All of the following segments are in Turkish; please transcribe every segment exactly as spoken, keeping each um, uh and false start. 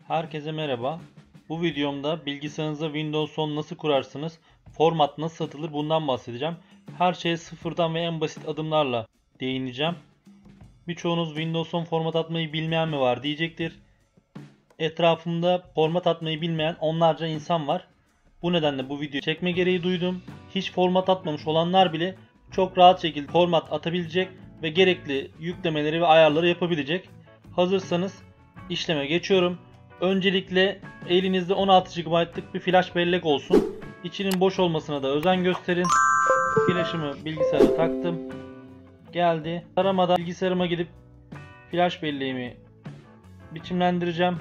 Herkese merhaba. Bu videomda bilgisayarınıza Windows on nasıl kurarsınız, format nasıl satılır bundan bahsedeceğim. Her şeye sıfırdan ve en basit adımlarla değineceğim. Birçoğunuz Windows on format atmayı bilmeyen mi var diyecektir. Etrafımda format atmayı bilmeyen onlarca insan var. Bu nedenle bu videoyu çekme gereği duydum. Hiç format atmamış olanlar bile çok rahat şekilde format atabilecek ve gerekli yüklemeleri ve ayarları yapabilecek. Hazırsanız işleme geçiyorum. Öncelikle elinizde on altı gigabaytlık bir flash bellek olsun. İçinin boş olmasına da özen gösterin. Flash'ımı bilgisayara taktım. Geldi. Taramadan bilgisayarıma gidip flash belleğimi biçimlendireceğim.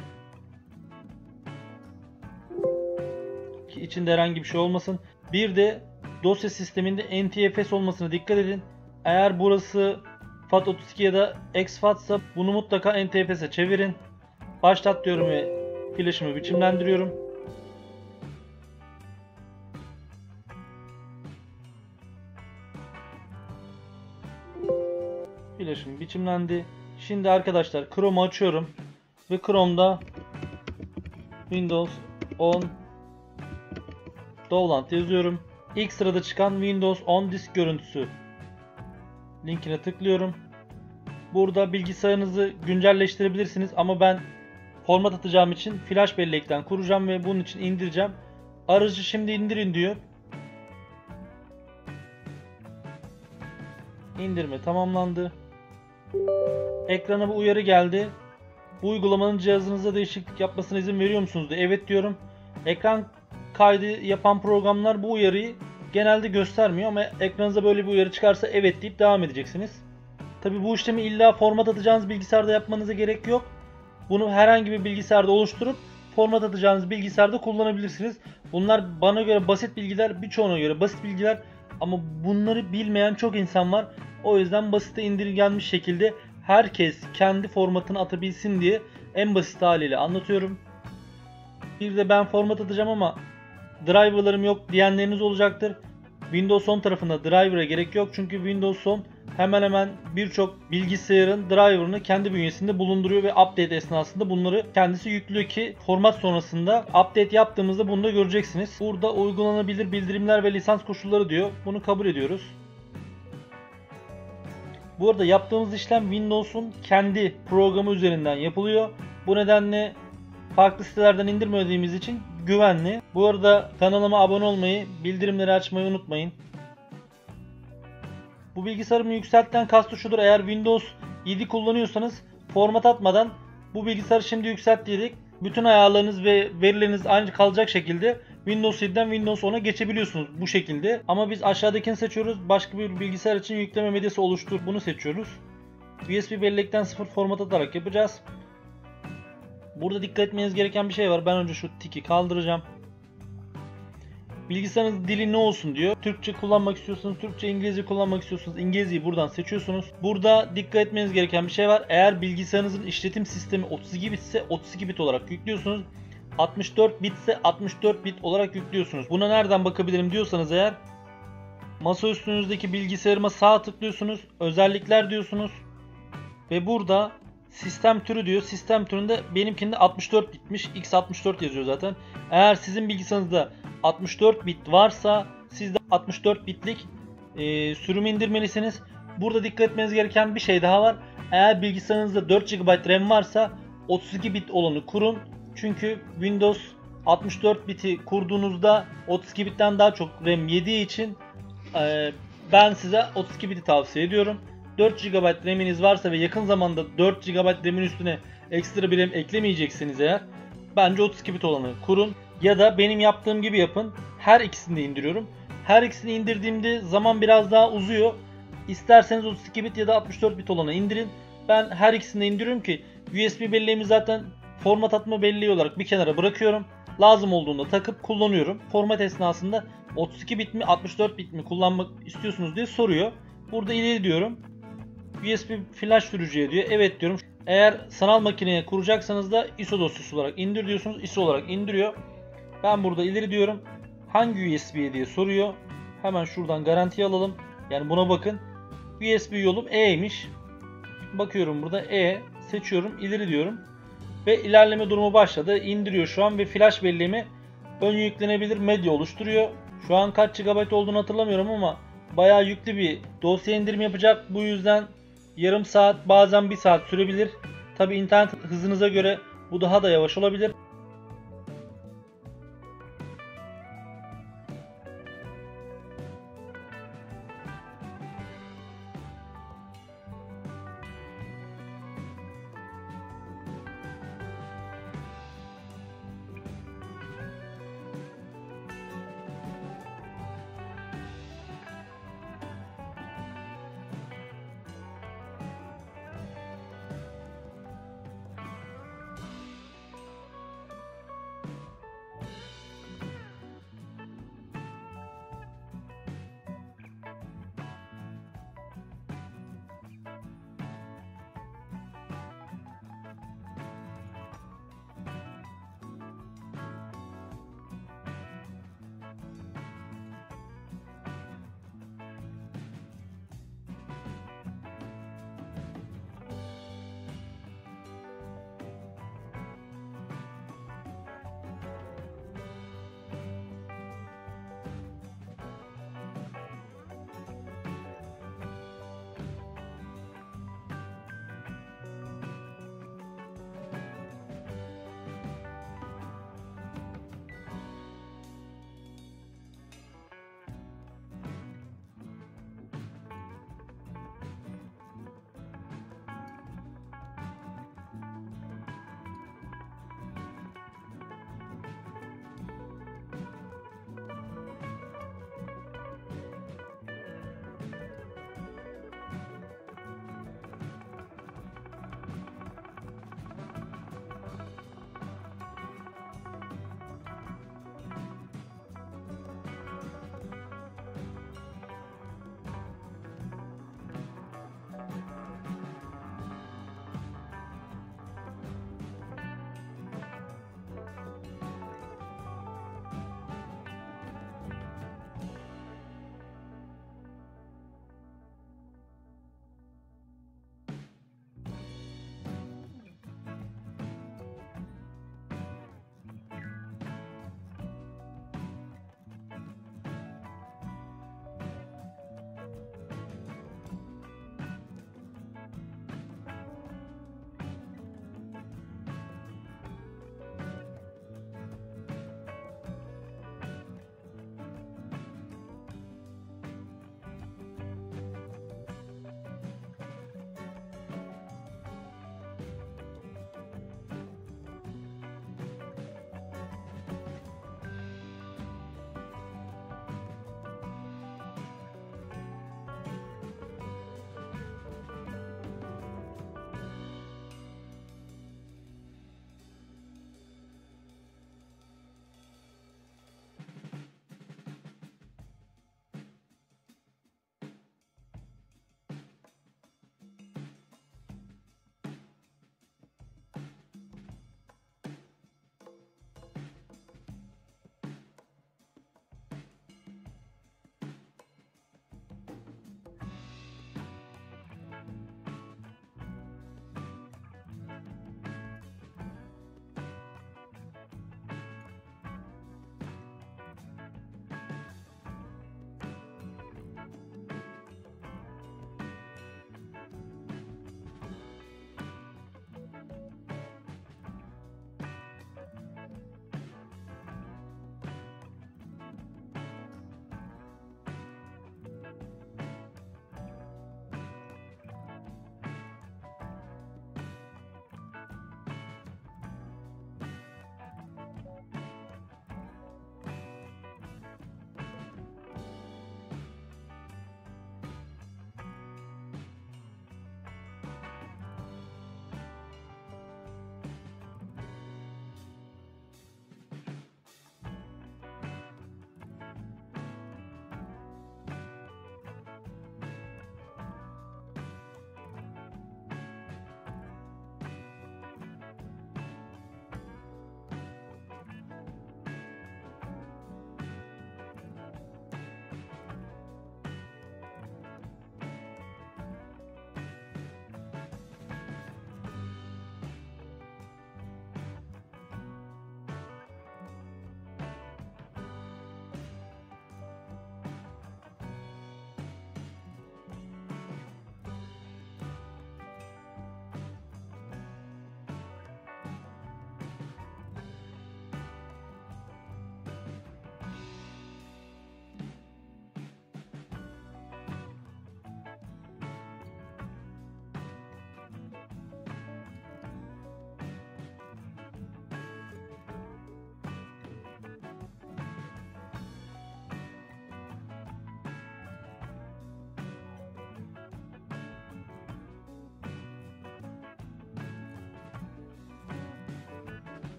Ki içinde herhangi bir şey olmasın. Bir de dosya sisteminde N T F S olmasına dikkat edin. Eğer burası FAT otuz iki ya da X FAT ise bunu mutlaka N T F S'e çevirin. Başlat diyorum ve flash'ımı biçimlendiriyorum. Flash'ım biçimlendi. Şimdi arkadaşlar Chrome'u açıyorum ve Chrome'da Windows on Download yazıyorum. İlk sırada çıkan Windows on disk görüntüsü linkine tıklıyorum. Burada bilgisayarınızı güncelleştirebilirsiniz ama ben format atacağım için flash bellekten kuracağım ve bunun için indireceğim. Aracı şimdi indirin diyor. İndirme tamamlandı. Ekrana bu uyarı geldi. Bu uygulamanın cihazınızda değişiklik yapmasına izin veriyor musunuz diye evet diyorum. Ekran kaydı yapan programlar bu uyarıyı genelde göstermiyor ama ekranınıza böyle bir uyarı çıkarsa evet deyip devam edeceksiniz. Tabi bu işlemi illa format atacağınız bilgisayarda yapmanıza gerek yok. Bunu herhangi bir bilgisayarda oluşturup format atacağınız bilgisayarda kullanabilirsiniz. Bunlar bana göre basit bilgiler, birçoğuna göre basit bilgiler ama bunları bilmeyen çok insan var. O yüzden basite indirgenmiş şekilde herkes kendi formatını atabilsin diye en basit haliyle anlatıyorum. Bir de ben format atacağım ama driverlarım yok diyenleriniz olacaktır. Windows on tarafında driver'a gerek yok çünkü Windows on hemen hemen birçok bilgisayarın driver'ını kendi bünyesinde bulunduruyor ve update esnasında bunları kendisi yüklüyor ki format sonrasında update yaptığımızda bunu da göreceksiniz. Burada uygulanabilir bildirimler ve lisans koşulları diyor. Bunu kabul ediyoruz. Bu arada yaptığımız işlem Windows'un kendi programı üzerinden yapılıyor. Bu nedenle farklı sitelerden indirmediğimiz için güvenli. Bu arada kanalıma abone olmayı, bildirimleri açmayı unutmayın. Bu bilgisayarımı yükseltten kastı şudur. Eğer Windows yedi kullanıyorsanız format atmadan bu bilgisayarı şimdi yükselt dedik. Bütün ayarlarınız ve verileriniz aynı kalacak şekilde Windows yediden Windows on'a geçebiliyorsunuz bu şekilde. Ama biz aşağıdakini seçiyoruz. Başka bir bilgisayar için yükleme medyası oluştur. Bunu seçiyoruz. U S B bellekten sıfır format atarak yapacağız. Burada dikkat etmeniz gereken bir şey var. Ben önce şu tiki kaldıracağım. Bilgisayarınız dili ne olsun diyor. Türkçe kullanmak istiyorsanız Türkçe, İngilizce kullanmak istiyorsanız İngilizceyi buradan seçiyorsunuz. Burada dikkat etmeniz gereken bir şey var. Eğer bilgisayarınızın işletim sistemi otuz iki bit ise otuz iki bit olarak yüklüyorsunuz. altmış dört bit ise altmış dört bit olarak yüklüyorsunuz. Buna nereden bakabilirim diyorsanız eğer masa üstünüzdeki bilgisayarıma sağ tıklıyorsunuz. Özellikler diyorsunuz. Ve burada sistem türü diyor. Sistem türünde benimkinde altmış dört bitmiş. X altmış dört yazıyor zaten. Eğer sizin bilgisayarınızda altmış dört bit varsa siz de altmış dört bitlik e, sürümü indirmelisiniz. Burada dikkat etmeniz gereken bir şey daha var. Eğer bilgisayarınızda dört gigabayt RAM varsa otuz iki bit olanı kurun. Çünkü Windows altmış dört biti kurduğunuzda otuz iki bitten daha çok RAM yediği için e, ben size otuz iki biti tavsiye ediyorum. dört gigabayt RAM'iniz varsa ve yakın zamanda dört gigabayt RAM'in üstüne ekstra bir RAM eklemeyeceksiniz eğer bence otuz iki bit olanı kurun. Ya da benim yaptığım gibi yapın. Her ikisini de indiriyorum. Her ikisini indirdiğimde zaman biraz daha uzuyor. İsterseniz otuz iki bit ya da altmış dört bit olanı indirin. Ben her ikisini de indiriyorum ki U S B belleğimi zaten format atma belleği olarak bir kenara bırakıyorum. Lazım olduğunda takıp kullanıyorum. Format esnasında otuz iki bit mi altmış dört bit mi kullanmak istiyorsunuz diye soruyor. Burada ileri diyorum. U S B flash sürücüye diyor. Evet diyorum. Eğer sanal makineye kuracaksanız da I S O dosyası olarak indir diyorsunuz. I S O olarak indiriyor. Ben burada ileri diyorum. Hangi U S B'ye diye soruyor. Hemen şuradan garantiye alalım. Yani buna bakın. U S B yolum E'ymiş. Bakıyorum burada E. Seçiyorum. İleri diyorum. Ve ilerleme durumu başladı. İndiriyor şu an ve flash belleğimi ön yüklenebilir medya oluşturuyor. Şu an kaç gigabayt olduğunu hatırlamıyorum ama bayağı yüklü bir dosya indirimi yapacak. Bu yüzden yarım saat bazen bir saat sürebilir. Tabi internet hızınıza göre bu daha da yavaş olabilir.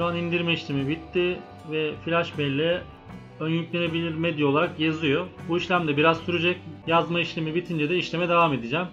Şu an indirme işlemi bitti ve flash belleğe ön yüklenebilir medya olarak yazıyor. Bu işlem de biraz sürecek. Yazma işlemi bitince de işleme devam edeceğim.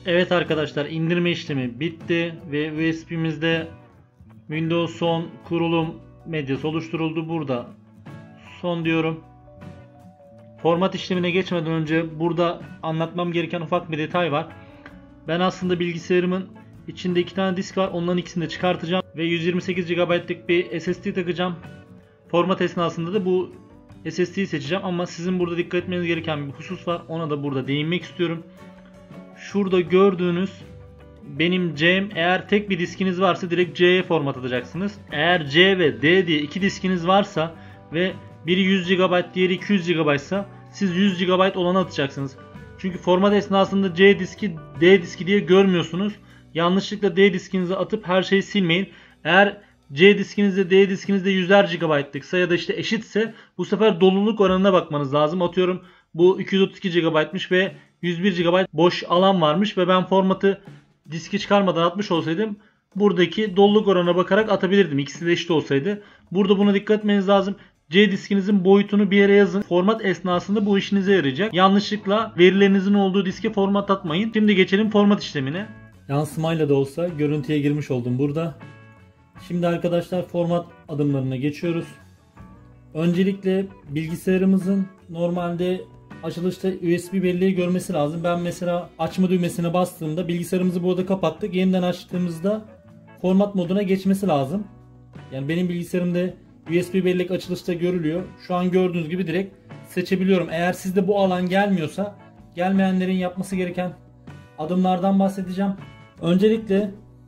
Evet arkadaşlar, indirme işlemi bitti ve U S B'mizde Windows on kurulum medyası oluşturuldu. Burada son diyorum. Format işlemine geçmeden önce burada anlatmam gereken ufak bir detay var. Ben aslında bilgisayarımın içinde iki tane disk var. Onların ikisini de çıkartacağım ve yüz yirmi sekiz gigabaytlık bir S S D takacağım. Format esnasında da bu S S D'yi seçeceğim ama sizin burada dikkat etmeniz gereken bir husus var. Ona da burada değinmek istiyorum. Şurada gördüğünüz benim C'm, eğer tek bir diskiniz varsa direkt C'ye format atacaksınız. Eğer C ve D diye iki diskiniz varsa ve biri yüz gigabayt diğeri iki yüz gigabayt ise siz yüz gigabayt olanı atacaksınız. Çünkü format esnasında C diski D diski diye görmüyorsunuz. Yanlışlıkla D diskinizi atıp her şeyi silmeyin. Eğer C diskinizde D diskinizde yüzer gigabaytlıksa ya da işte eşitse bu sefer doluluk oranına bakmanız lazım. Atıyorum bu iki yüz otuz iki gigabaytmış ve yüz bir gigabayt boş alan varmış ve ben formatı diski çıkarmadan atmış olsaydım buradaki doluluk oranına bakarak atabilirdim. İkisi de eşit olsaydı. Burada buna dikkat etmeniz lazım. C diskinizin boyutunu bir yere yazın. Format esnasında bu işinize yarayacak. Yanlışlıkla verilerinizin olduğu diske format atmayın. Şimdi geçelim format işlemine. Yansımayla da olsa görüntüye girmiş oldum burada. Şimdi arkadaşlar format adımlarına geçiyoruz. Öncelikle bilgisayarımızın normalde açılışta U S B belleği görmesi lazım. Ben mesela açma düğmesine bastığımda bilgisayarımızı burada kapattık. Yeniden açtığımızda format moduna geçmesi lazım. Yani benim bilgisayarımda U S B bellek açılışta görülüyor. Şu an gördüğünüz gibi direkt seçebiliyorum. Eğer sizde bu alan gelmiyorsa gelmeyenlerin yapması gereken adımlardan bahsedeceğim. Öncelikle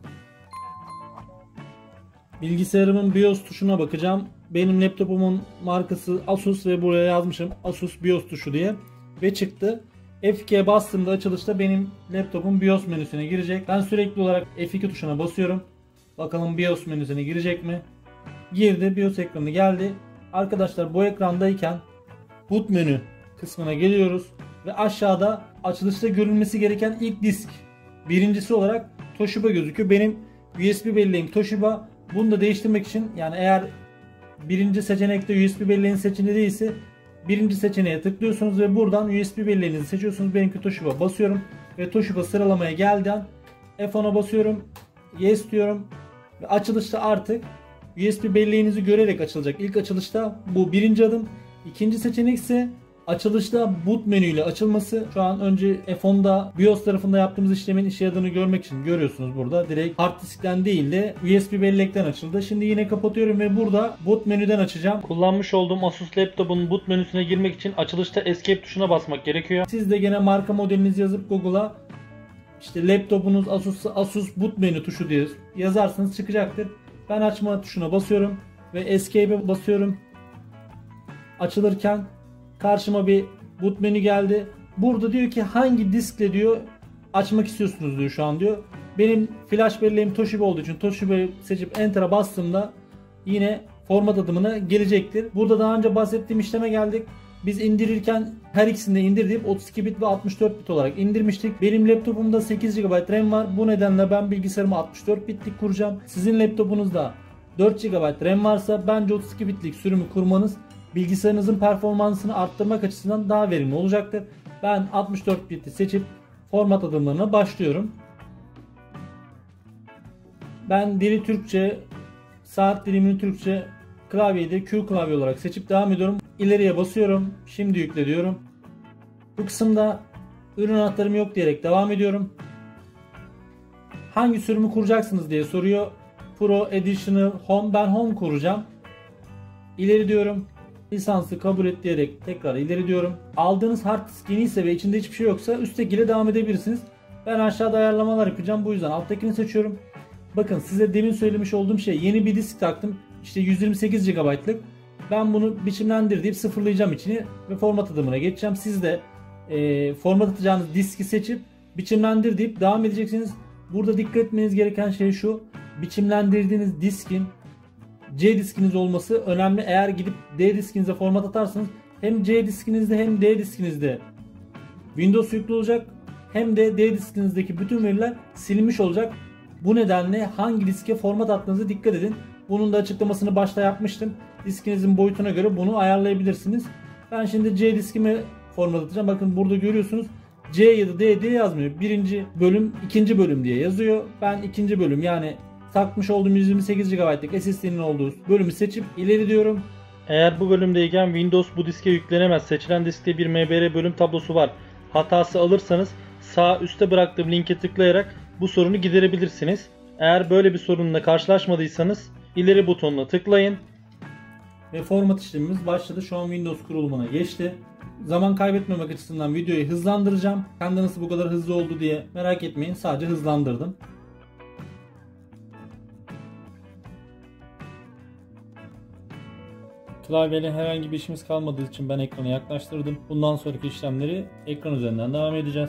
bilgisayarımın BIOS tuşuna bakacağım. Benim laptopumun markası Asus ve buraya yazmışım Asus BIOS tuşu diye ve çıktı. F iki'ye bastığımda açılışta benim laptopum BIOS menüsüne girecek. Ben sürekli olarak F iki tuşuna basıyorum. Bakalım BIOS menüsüne girecek mi? Girdi. BIOS ekranı geldi. Arkadaşlar bu ekrandayken boot menü kısmına geliyoruz ve aşağıda açılışta görülmesi gereken ilk disk birincisi olarak Toshiba gözüküyor. Benim U S B belleğim Toshiba. Bunu da değiştirmek için, yani eğer birinci seçenekte U S B belleğin seçili değilse birinci seçeneğe tıklıyorsunuz ve buradan U S B belleğinizi seçiyorsunuz. Benimki Toshiba, basıyorum ve Toshiba sıralamaya geldiğinde F on'a basıyorum. Yes diyorum ve açılışta artık U S B belleğinizi görerek açılacak. İlk açılışta bu birinci adım. İkinci seçenek ise açılışta boot menüyle açılması. Şu an önce F on'da BIOS tarafında yaptığımız işlemin işe yaradığını görmek için görüyorsunuz burada. Direkt hard diskten değil de U S B bellekten açıldı. Şimdi yine kapatıyorum ve burada boot menüden açacağım. Kullanmış olduğum Asus laptopun boot menüsüne girmek için açılışta Escape tuşuna basmak gerekiyor. Siz de gene marka modelinizi yazıp Google'a işte laptopunuz Asus Asus boot menü tuşu diye yazarsanız çıkacaktır. Ben açma tuşuna basıyorum ve Escape'e basıyorum. Açılırken karşıma bir boot menü geldi. Burada diyor ki hangi diskle diyor açmak istiyorsunuz diyor şu an diyor. Benim flash belleğim Toshiba olduğu için Toshiba'yı seçip Enter'a bastığımda yine format adımına gelecektir. Burada daha önce bahsettiğim işleme geldik. Biz indirirken her ikisini de indir deyip otuz iki bit ve altmış dört bit olarak indirmiştik. Benim laptopumda sekiz gigabayt RAM var. Bu nedenle ben bilgisayarımı altmış dört bitlik kuracağım. Sizin laptopunuzda dört gigabayt RAM varsa bence otuz iki bitlik sürümü kurmanız bilgisayarınızın performansını arttırmak açısından daha verimli olacaktır. Ben altmış dört biti seçip format adımlarına başlıyorum. Ben dili Türkçe, saat dilimini Türkçe, klavyeyi de Q klavye olarak seçip devam ediyorum. İleriye basıyorum. Şimdi yükle diyorum. Bu kısımda ürün anahtarım yok diyerek devam ediyorum. Hangi sürümü kuracaksınız diye soruyor. Pro, Additional, Home. Ben Home kuracağım. İleri diyorum. Lisansı kabul et diyerek tekrar ileri diyorum. Aldığınız hard disk yeni ise ve içinde hiçbir şey yoksa üsttekiyle devam edebilirsiniz. Ben aşağıda ayarlamalar yapacağım. Bu yüzden alttakini seçiyorum. Bakın size demin söylemiş olduğum şey, yeni bir disk taktım. İşte yüz yirmi sekiz gigabaytlık. Ben bunu biçimlendir deyip sıfırlayacağım içini ve format adımına geçeceğim. Siz de e, format atacağınız diski seçip biçimlendir deyip devam edeceksiniz. Burada dikkat etmeniz gereken şey şu: biçimlendirdiğiniz diskin C diskiniz olması önemli. Eğer gidip D diskinize format atarsanız hem C diskinizde hem D diskinizde Windows yüklü olacak, hem de D diskinizdeki bütün veriler silinmiş olacak. Bu nedenle hangi diske format attığınıza dikkat edin. Bunun da açıklamasını başta yapmıştım. Diskinizin boyutuna göre bunu ayarlayabilirsiniz. Ben şimdi C diskime format atacağım. Bakın burada görüyorsunuz C ya da D diye yazmıyor. Birinci bölüm, ikinci bölüm diye yazıyor. Ben ikinci bölüm, yani takmış olduğum yüz yirmi sekiz gigabaytlık S S D'nin olduğu bölümü seçip ileri diyorum. Eğer bu bölümdeyken Windows bu diske yüklenemez. Seçilen diskte bir M B R bölüm tablosu var hatası alırsanız sağ üstte bıraktığım linke tıklayarak bu sorunu giderebilirsiniz. Eğer böyle bir sorunla karşılaşmadıysanız ileri butonuna tıklayın. Ve format işlemimiz başladı. Şu an Windows kurulumuna geçti. Zaman kaybetmemek açısından videoyu hızlandıracağım. Kendi nasıl bu kadar hızlı oldu diye merak etmeyin. Sadece hızlandırdım. Klavyeyle herhangi bir işimiz kalmadığı için ben ekranı yaklaştırdım. Bundan sonraki işlemleri ekran üzerinden devam edeceğiz.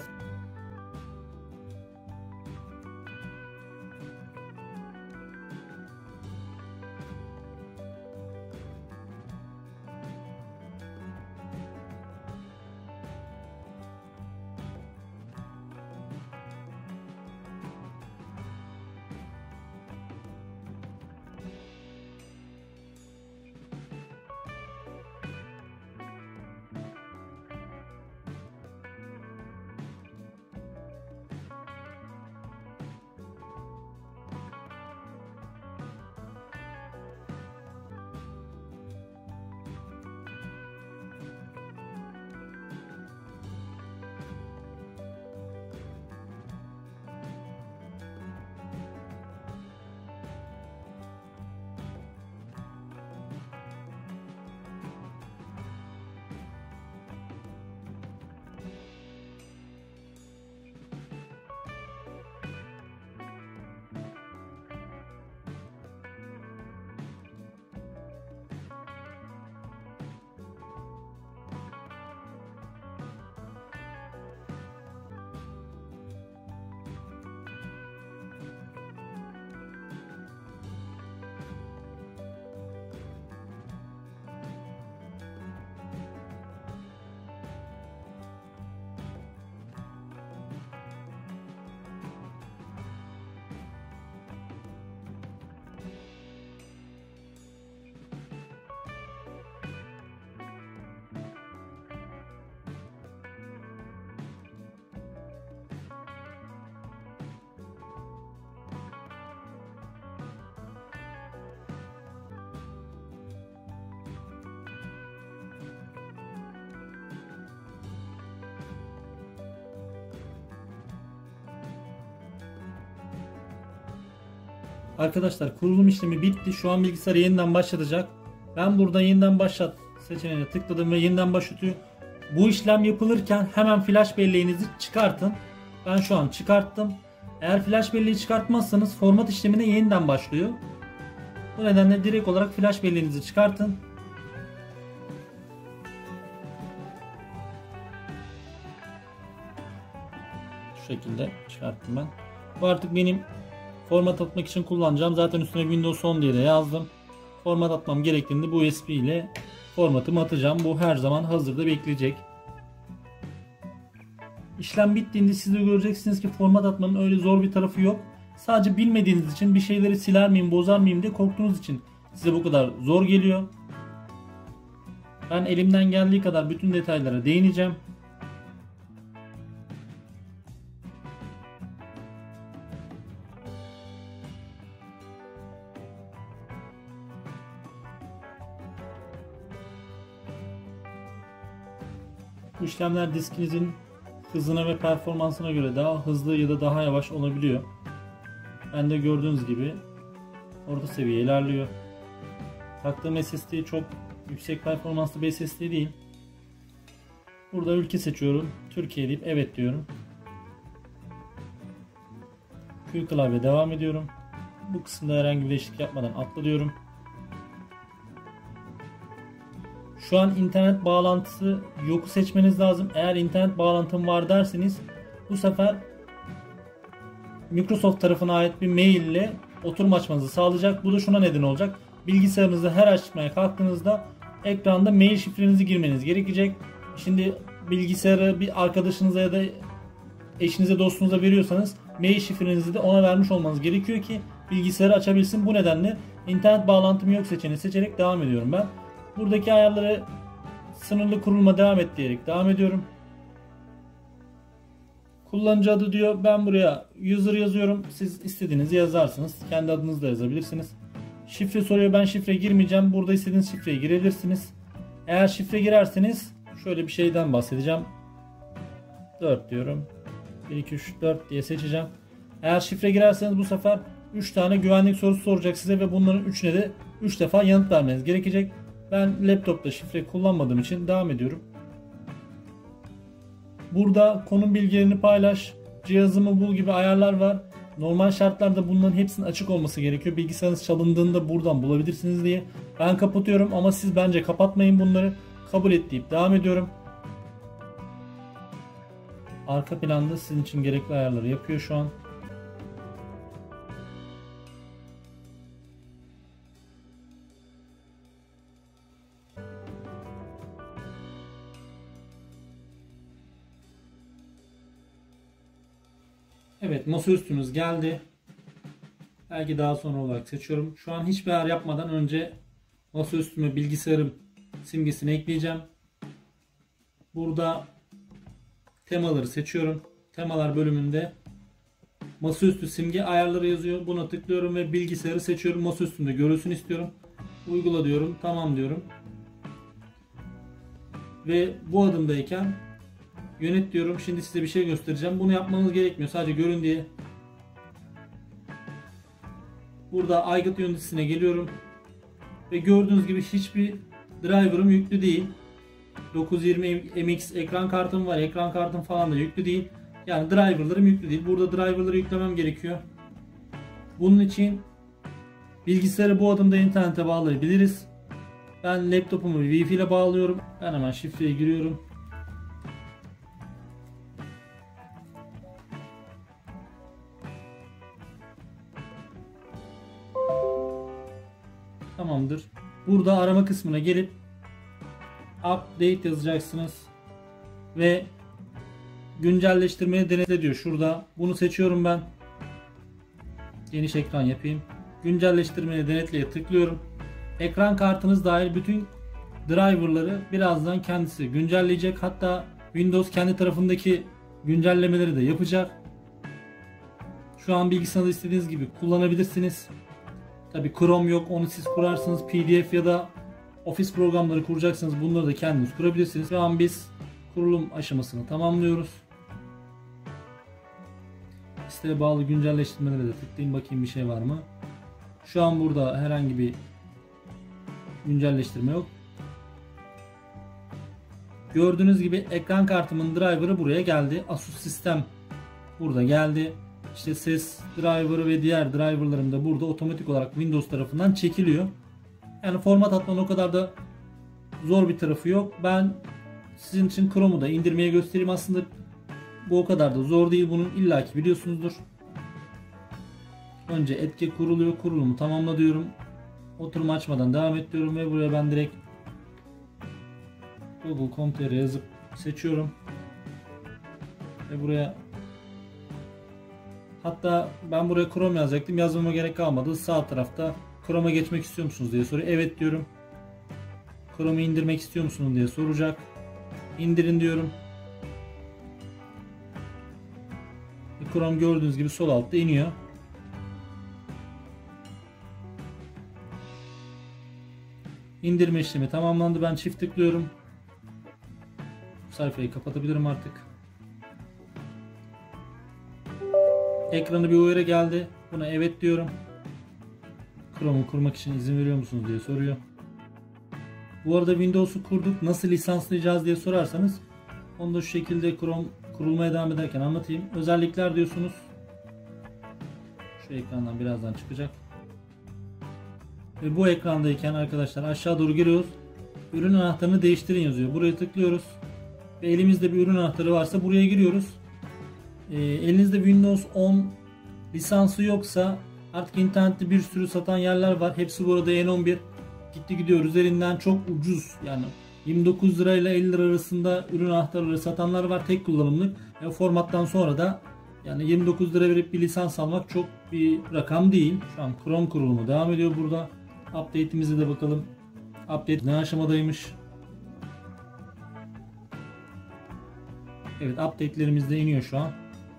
Arkadaşlar kurulum işlemi bitti. Şu an bilgisayarı yeniden başlatacak. Ben burada yeniden başlat seçeneğine tıkladım ve yeniden başlatıyor. Bu işlem yapılırken hemen flash belleğinizi çıkartın. Ben şu an çıkarttım. Eğer flash belleği çıkartmazsanız format işlemine yeniden başlıyor. Bu nedenle direkt olarak flash belleğinizi çıkartın. Şu şekilde çıkarttım ben. Bu artık benim format atmak için kullanacağım. Zaten üstüne Windows on diye de yazdım. Format atmam gerektiğinde bu U S B ile formatımı atacağım. Bu her zaman hazırda bekleyecek. İşlem bittiğinde siz de göreceksiniz ki format atmanın öyle zor bir tarafı yok. Sadece bilmediğiniz için, bir şeyleri siler miyim, bozar mıyım diye korktuğunuz için size bu kadar zor geliyor. Ben elimden geldiği kadar bütün detaylara değineceğim. Bu işlemler diskinizin hızına ve performansına göre daha hızlı ya da daha yavaş olabiliyor. Ben de gördüğünüz gibi orta seviye ilerliyor. Taktığım S S D çok yüksek performanslı bir S S D değil. Burada ülke seçiyorum. Türkiye deyip evet diyorum. Q klavye devam ediyorum. Bu kısımda herhangi bir değişiklik yapmadan atla diyorum. Şu an internet bağlantısı yoku seçmeniz lazım. Eğer internet bağlantım var derseniz bu sefer Microsoft tarafına ait bir mail ile oturum açmanızı sağlayacak. Bu da şuna neden olacak. Bilgisayarınızı her açmaya kalktığınızda ekranda mail şifrenizi girmeniz gerekecek. Şimdi bilgisayarı bir arkadaşınıza ya da eşinize, dostunuza veriyorsanız mail şifrenizi de ona vermiş olmanız gerekiyor ki bilgisayarı açabilsin. Bu nedenle internet bağlantım yok seçeneğini seçerek devam ediyorum ben. Buradaki ayarları sınırlı kuruluma devam et diyerek devam ediyorum. Kullanıcı adı diyor. Ben buraya user yazıyorum. Siz istediğinizi yazarsınız. Kendi adınızı da yazabilirsiniz. Şifre soruyor. Ben şifre girmeyeceğim. Burada istediğiniz şifreyi girebilirsiniz. Eğer şifre girerseniz şöyle bir şeyden bahsedeceğim. dört diyorum. bir, iki, üç, dört diye seçeceğim. Eğer şifre girerseniz bu sefer üç tane güvenlik sorusu soracak size ve bunların üçüne de üç defa yanıt vermeniz gerekecek. Ben laptopta şifre kullanmadığım için devam ediyorum. Burada konum bilgilerini paylaş, cihazımı bul gibi ayarlar var. Normal şartlarda bunların hepsinin açık olması gerekiyor. Bilgisayarınız çalındığında buradan bulabilirsiniz diye. Ben kapatıyorum ama siz bence kapatmayın bunları. Kabul et deyip devam ediyorum. Arka planda sizin için gerekli ayarları yapıyor şu an. Evet, masaüstümüz geldi. Belki daha sonra olarak seçiyorum. Şu an hiçbir ayar yapmadan önce masaüstüme bilgisayarım simgesini ekleyeceğim. Burada temaları seçiyorum. Temalar bölümünde masaüstü simge ayarları yazıyor. Buna tıklıyorum ve bilgisayarı seçiyorum. Masaüstünde görülsün istiyorum. Uygula diyorum. Tamam diyorum. Ve bu adımdayken yönet diyorum. Şimdi size bir şey göstereceğim. Bunu yapmanız gerekmiyor. Sadece görün diye. Burada aygıt yöneticisine geliyorum. Ve gördüğünüz gibi hiçbir driver'ım yüklü değil. dokuz yüz yirmi M X ekran kartım var. Ekran kartım falan da yüklü değil. Yani driver'larım yüklü değil. Burada driver'ları yüklemem gerekiyor. Bunun için bilgisayarı bu adımda internete bağlayabiliriz. Ben laptopumu Wi-Fi ile bağlıyorum. Ben hemen şifreye giriyorum. Tamamdır. Burada arama kısmına gelip update yazacaksınız ve güncelleştirmeyi denetle diyor şurada. Bunu seçiyorum ben. Geniş ekran yapayım. Güncelleştirmeyi denetleye tıklıyorum. Ekran kartınız dahil bütün driver'ları birazdan kendisi güncelleyecek. Hatta Windows kendi tarafındaki güncellemeleri de yapacak. Şu an bilgisayarda istediğiniz gibi kullanabilirsiniz. Tabi Chrome yok, onu siz kurarsınız. P D F ya da Office programları kuracaksınız. Bunları da kendiniz kurabilirsiniz. Şu an biz kurulum aşamasını tamamlıyoruz. İsteğe bağlı güncelleştirmelere de tıklayayım, bakayım bir şey var mı. Şu an burada herhangi bir güncelleştirme yok. Gördüğünüz gibi ekran kartımın driver'ı buraya geldi. Asus sistem burada geldi. İşte ses driver'ı ve diğer driver'larım da burada otomatik olarak Windows tarafından çekiliyor. Yani format atmanın o kadar da zor bir tarafı yok. Ben sizin için Chrome'u da indirmeye göstereyim. Aslında bu o kadar da zor değil. Bunun illaki biliyorsunuzdur. Önce etki kuruluyor. Kurulumu tamamla diyorum. Oturum açmadan devam et diyorum ve buraya ben direkt google nokta com nokta tr yazıp seçiyorum. Ve buraya, hatta ben buraya Chrome yazacaktım. Yazmama gerek kalmadı. Sağ tarafta Chrome'a geçmek istiyor musunuz diye soruyor. Evet diyorum. Chrome'u indirmek istiyor musunuz diye soracak. İndirin diyorum. Chrome gördüğünüz gibi sol altta iniyor. İndirme işlemi tamamlandı. Ben çift tıklıyorum. Sayfayı kapatabilirim artık. Ekranı bir uyarı geldi. Buna evet diyorum. Chrome'u kurmak için izin veriyor musunuz diye soruyor. Bu arada Windows'u kurduk. Nasıl lisanslayacağız diye sorarsanız onu da şu şekilde Chrome kurulmaya devam ederken anlatayım. Özellikler diyorsunuz. Şu ekrandan birazdan çıkacak. Ve bu ekrandayken arkadaşlar aşağı doğru giriyoruz. Ürün anahtarını değiştirin yazıyor. Buraya tıklıyoruz. Ve elimizde bir ürün anahtarı varsa buraya giriyoruz. E, elinizde Windows on lisansı yoksa artık internette bir sürü satan yerler var. Hepsi burada N on bir. Gitti gidiyor üzerinden çok ucuz. Yani yirmi dokuz lirayla elli lira arasında ürün anahtarları satanlar var. Tek kullanımlık. E, formattan sonra da yani yirmi dokuz lira verip bir lisans almak çok bir rakam değil. Şu an Chrome kurulumu devam ediyor burada. Update'imize de bakalım. Update ne aşamadaymış? Evet, update'lerimiz de iniyor şu an.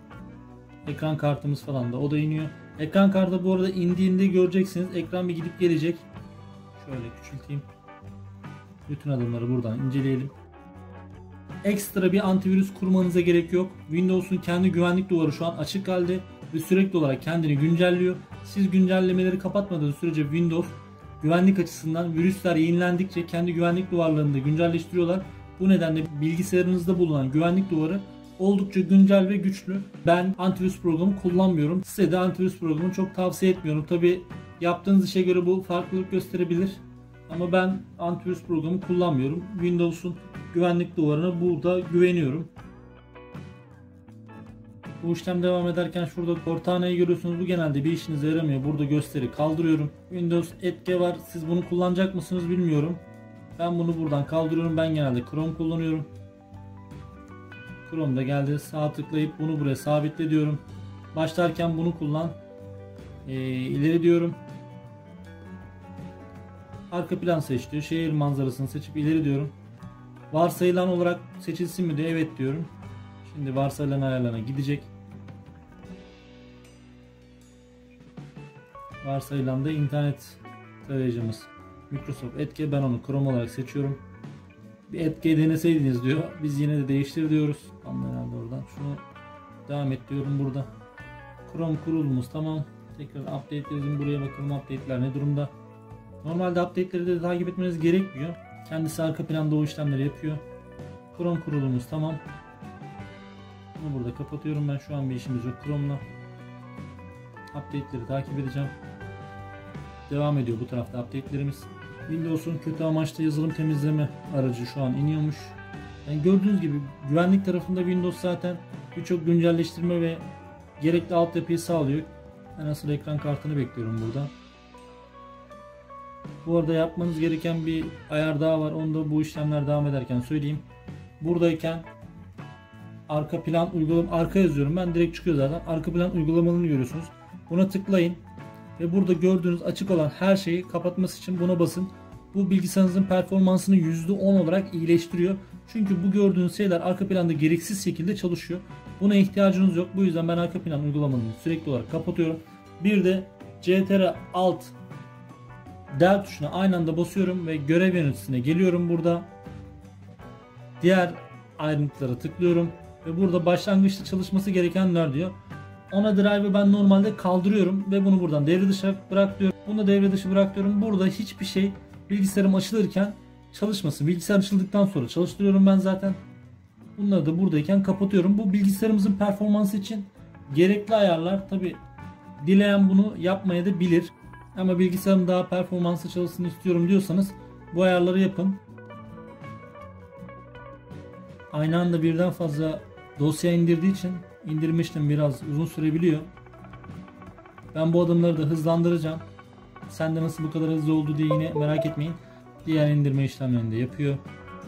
Ekran kartımız falan da o da iniyor. Ekran kartı bu arada indiğinde göreceksiniz. Ekran bir gidip gelecek. Şöyle küçülteyim. Bütün adımları buradan inceleyelim. Ekstra bir antivirüs kurmanıza gerek yok. Windows'un kendi güvenlik duvarı şu an açık halde ve sürekli olarak kendini güncelliyor. Siz güncellemeleri kapatmadığınız sürece Windows güvenlik açısından virüsler yenilendikçe kendi güvenlik duvarlarını da güncelleştiriyorlar. Bu nedenle bilgisayarınızda bulunan güvenlik duvarı oldukça güncel ve güçlü. Ben antivirüs programı kullanmıyorum. Size de antivirüs programını çok tavsiye etmiyorum. Tabi yaptığınız işe göre bu farklılık gösterebilir. Ama ben antivirüs programı kullanmıyorum. Windows'un güvenlik duvarına burada güveniyorum. Bu işlem devam ederken şurada Cortana'yı görüyorsunuz. Bu genelde bir işinize yaramıyor. Burada gösteri kaldırıyorum. Windows etki var. Siz bunu kullanacak mısınız bilmiyorum. Ben bunu buradan kaldırıyorum. Ben genelde Chrome kullanıyorum. Chrome'da geldi. Sağ tıklayıp bunu buraya sabitle diyorum. Başlarken bunu kullan. Ee, ileri diyorum. Arka plan seç diyor. Şehir manzarasını seçip ileri diyorum. Varsayılan olarak seçilsin mi diye evet diyorum. Şimdi varsayılan ayarlarına gidecek. Varsayılan da internet tarayıcımız Microsoft Edge. Ben onu Chrome olarak seçiyorum. Bir Edge deneseydiniz diyor. Biz yine de değiştir diyoruz. Anlayın herhalde oradan. Şunu devam et diyorum burada. Chrome kurulumuz tamam. Tekrar update yazayım. Buraya bakalım update'ler ne durumda. Normalde update'leri de takip etmeniz gerekmiyor. Kendisi arka planda o işlemleri yapıyor. Chrome kurulumuz tamam. Bunu burada kapatıyorum ben. Şu an bir işimiz yok Chrome'la. Update'leri takip edeceğim. Devam ediyor bu tarafta update'lerimiz. Windows'un kötü amaçlı yazılım temizleme aracı şu an iniyormuş. Yani gördüğünüz gibi güvenlik tarafında Windows zaten birçok güncelleştirme ve gerekli altyapıyı sağlıyor. Ben asıl ekran kartını bekliyorum burada. Bu arada yapmanız gereken bir ayar daha var. Onu da bu işlemler devam ederken söyleyeyim. Buradayken arka plan uygulama, arka yazıyorum ben, direkt çıkıyor zaten. Arka plan uygulamalarını görüyorsunuz. Buna tıklayın ve burada gördüğünüz açık olan her şeyi kapatması için buna basın. Bu bilgisayarınızın performansını yüzde on olarak iyileştiriyor. Çünkü bu gördüğünüz şeyler arka planda gereksiz şekilde çalışıyor. Buna ihtiyacınız yok. Bu yüzden ben arka plan uygulamalarını sürekli olarak kapatıyorum. Bir de C T R Alt Del tuşuna aynı anda basıyorum ve görev yöneticisine geliyorum burada. Diğer ayrıntılara tıklıyorum ve burada başlangıçta çalışması gerekenler diyor. Ona drive'ı ben normalde kaldırıyorum ve bunu buradan devre dışı bırak diyorum. Bunu da devre dışı bırak diyorum. Burada hiçbir şey bilgisayarım açılırken çalışmasın. Bilgisayar açıldıktan sonra çalıştırıyorum ben zaten. Bunları da buradayken kapatıyorum. Bu bilgisayarımızın performansı için gerekli ayarlar. Tabi dileyen bunu yapmaya da bilir. Ama bilgisayarım daha performanslı çalışsın istiyorum diyorsanız bu ayarları yapın. Aynı anda birden fazla dosya indirdiği için indirme işlemi biraz uzun sürebiliyor. Ben bu adımları da hızlandıracağım. Sen de nasıl bu kadar hızlı oldu diye yine merak etmeyin. Diğer indirme işlemlerini de yapıyor.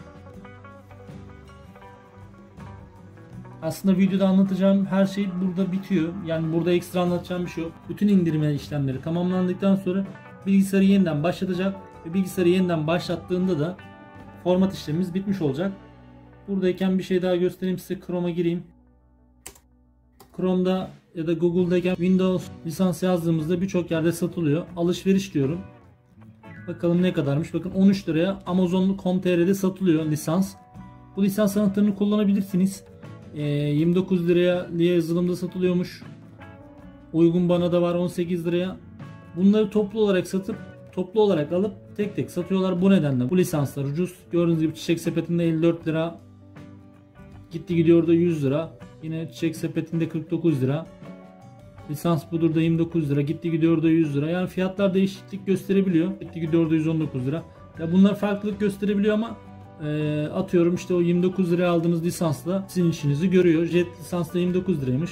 Aslında videoda anlatacağım her şey burada bitiyor. Yani burada ekstra anlatacağım bir şey yok. Bütün indirme işlemleri tamamlandıktan sonra bilgisayarı yeniden başlatacak. Ve bilgisayarı yeniden başlattığında da format işlemimiz bitmiş olacak. Buradayken bir şey daha göstereyim size. Chrome'a gireyim. Chrome'da ya da Google'dayken Windows lisans yazdığımızda birçok yerde satılıyor. Alışveriş diyorum. Bakalım ne kadarmış. Bakın on üç liraya amazon nokta com nokta tr'de satılıyor lisans. Bu lisans anahtarını kullanabilirsiniz. E, yirmi dokuz liraya Lia yazılımda satılıyormuş. Uygun bana da var on sekiz liraya. Bunları toplu olarak satıp toplu olarak alıp tek tek satıyorlar. Bu nedenle bu lisanslar ucuz. Gördüğünüz gibi Çiçek Sepeti'nde elli dört lira. Gitti gidiyor da yüz lira. Yine Çiçek Sepeti'nde kırk dokuz lira. Lisans Budur'da yirmi dokuz lira. Gitti gidiyor da yüz lira. Yani fiyatlar değişiklik gösterebiliyor. Gitti gidiyor da yüz on dokuz lira. Ya bunlar farklılık gösterebiliyor ama e, atıyorum işte o yirmi dokuz liraya aldığınız lisansla sizin işinizi görüyor. Jet lisansla yirmi dokuz liraymış.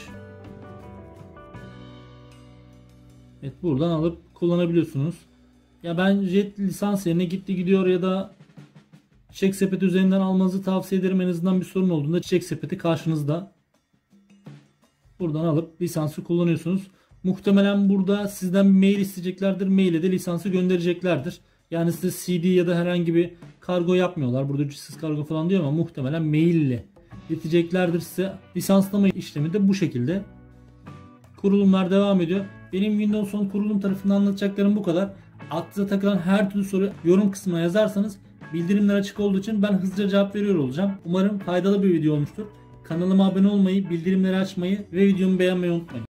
Evet, buradan alıp kullanabiliyorsunuz. Ya ben Jet lisans yerine gitti gidiyor ya da Çiçek Sepeti üzerinden almanızı tavsiye ederim. En azından bir sorun olduğunda Çiçek Sepeti karşınızda. Buradan alıp lisansı kullanıyorsunuz. Muhtemelen burada sizden bir mail isteyeceklerdir. Maile de lisansı göndereceklerdir. Yani size C D ya da herhangi bir kargo yapmıyorlar. Burada ücretsiz kargo falan diyor ama muhtemelen mail ile yeteceklerdir size. Lisanslama işlemi de bu şekilde. Kurulumlar devam ediyor. Benim Windows'un kurulum tarafından anlatacaklarım bu kadar. Aklınıza takılan her türlü soru yorum kısmına yazarsanız bildirimler açık olduğu için ben hızlıca cevap veriyor olacağım. Umarım faydalı bir video olmuştur. Kanalıma abone olmayı, bildirimleri açmayı ve videomu beğenmeyi unutmayın.